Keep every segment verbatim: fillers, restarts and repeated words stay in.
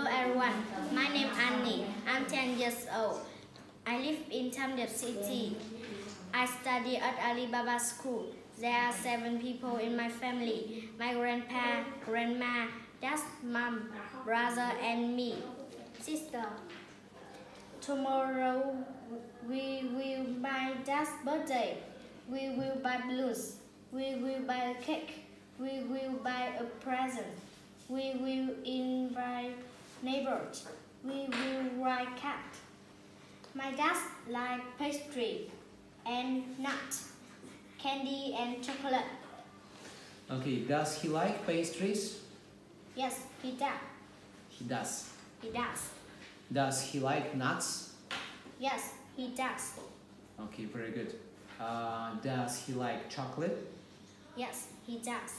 Hello everyone, my name is Annie. I'm ten years old. I live in Tamdeb City. I study at Alibaba School. There are seven people in my family. My grandpa, grandma, dad, mom, brother and me. Sister. Tomorrow we will buy dad's birthday. We will buy balloons. We will buy a cake. We will buy a present. We will invite neighbors. We will write cards. My dad likes pastry and nuts, candy and chocolate. Okay, does he like pastries? Yes, he does. He does. He does. Does he like nuts? Yes, he does. Okay, very good. Uh, does he like chocolate? Yes, he does.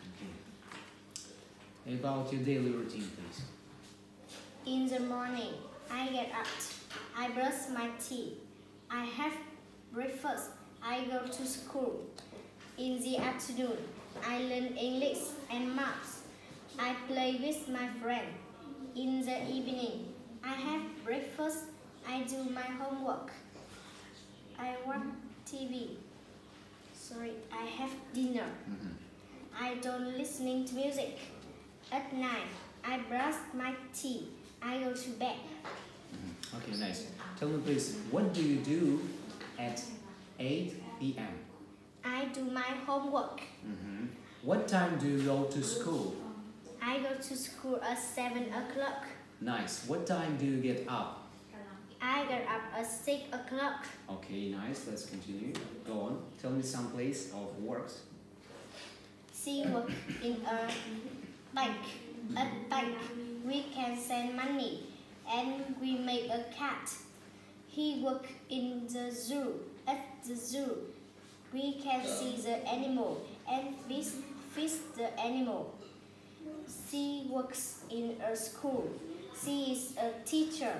Okay. About your daily routine, please. In the morning, I get up. I brush my teeth. I have breakfast. I go to school. In the afternoon, I learn English and maths. I play with my friend. In the evening, I have breakfast. I do my homework. I watch T V. Sorry, I have dinner. Mm-hmm. I don't listen to music. At night, I brush my teeth. I go to bed. Mm-hmm. Okay, nice. Tell me please, what do you do at eight p m? I do my homework. Mm-hmm. What time do you go to school? I go to school at seven o'clock. Nice. What time do you get up? I get up at six o'clock. Okay, nice. Let's continue. Go on. Tell me some place of works. She works in a bank. At bank, we can send money and we make a cat. He works in the zoo. At the zoo, we can see the animal and fish, fish the animal. She works in a school. She is a teacher.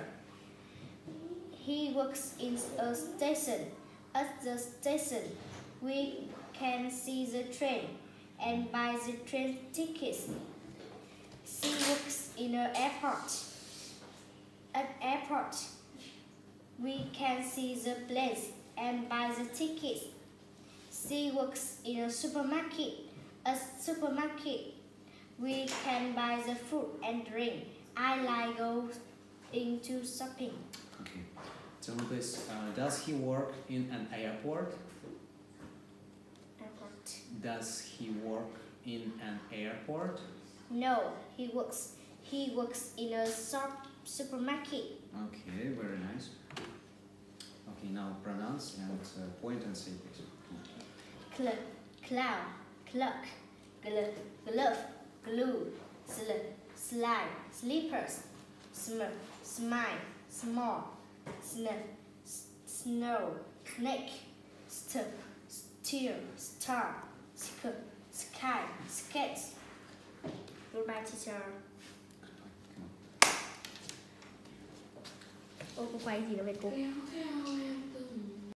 He works in a station. At the station, we can see the train and buy the train tickets. She works in an airport. At airport, we can see the planes and buy the tickets. She works in a supermarket. At supermarket, we can buy the food and drink. I like going into shopping. Okay. Tell me please, uh, does he work in an airport? Airport. Does he work in an airport? No, he works. He works in a shop supermarket. Okay, very nice. Okay, now pronounce and uh, point and say please. Cl cloud, clock, gl glove, glue, sl slide, slippers, sm smile, small, sn snow, snake, st steer, star, sk sky, skates. Goodbye, teacher. Ô, cô quay gì nữa vậy cô?